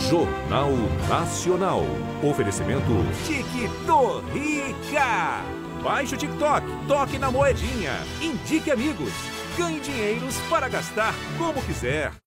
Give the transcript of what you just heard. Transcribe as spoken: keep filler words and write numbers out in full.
Jornal Nacional. Oferecimento TikTok. Baixe o TikTok, toque na moedinha, indique amigos, ganhe dinheiros para gastar como quiser.